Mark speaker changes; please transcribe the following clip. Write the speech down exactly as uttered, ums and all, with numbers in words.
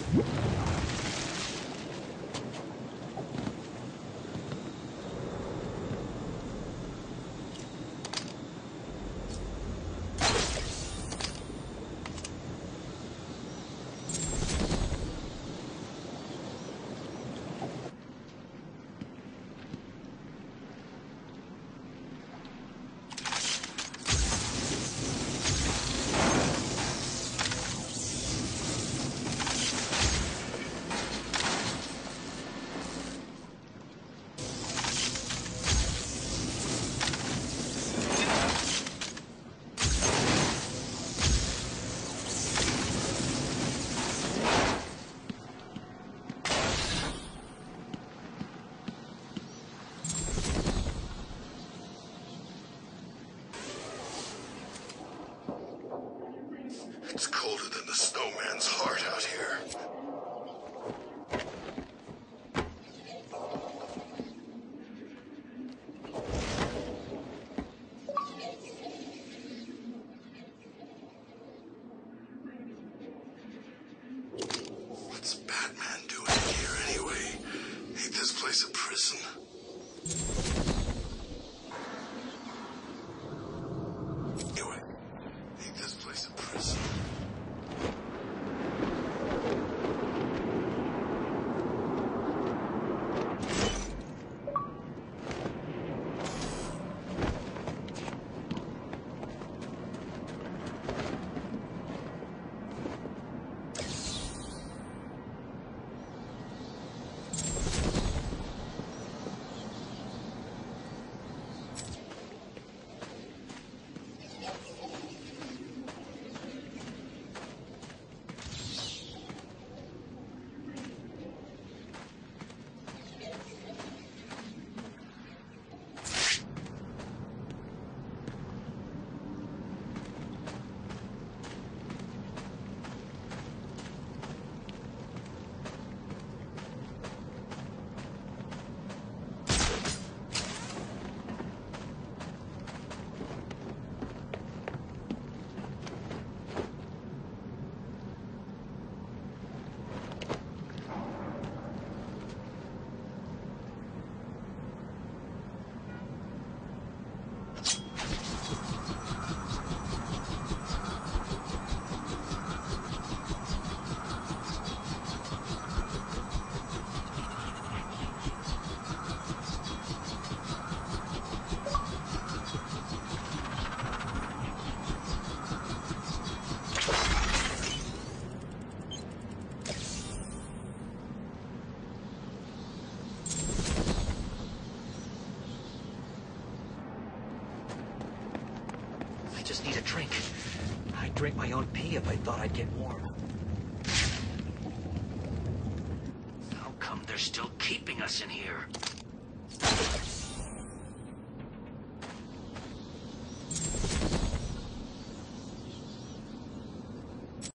Speaker 1: It's colder than the snowman's heart out here. What's Batman doing here anyway? Ain't this place a prison? Anyway, ain't this place a prison?
Speaker 2: I just need a drink. I'd drink my own pee if I thought I'd get warm. How come they're still keeping us in here?